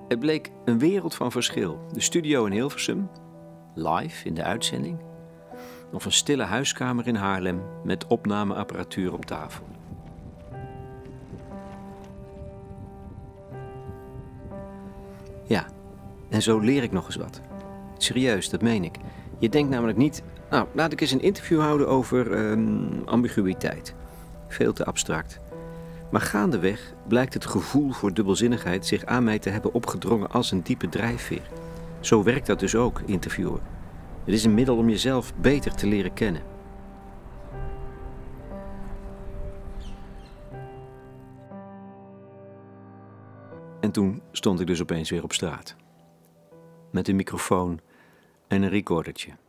Het bleek een wereld van verschil. De studio in Hilversum, live in de uitzending, of een stille huiskamer in Haarlem met opnameapparatuur op tafel. Ja, en zo leer ik nog eens wat. Serieus, dat meen ik. Je denkt namelijk niet, nou, laat ik eens een interview houden over ambiguïteit. Veel te abstract. Maar gaandeweg blijkt het gevoel voor dubbelzinnigheid zich aan mij te hebben opgedrongen als een diepe drijfveer. Zo werkt dat dus ook, interviewen. Het is een middel om jezelf beter te leren kennen. En toen stond ik dus opeens weer op straat. Met een microfoon en een recordertje.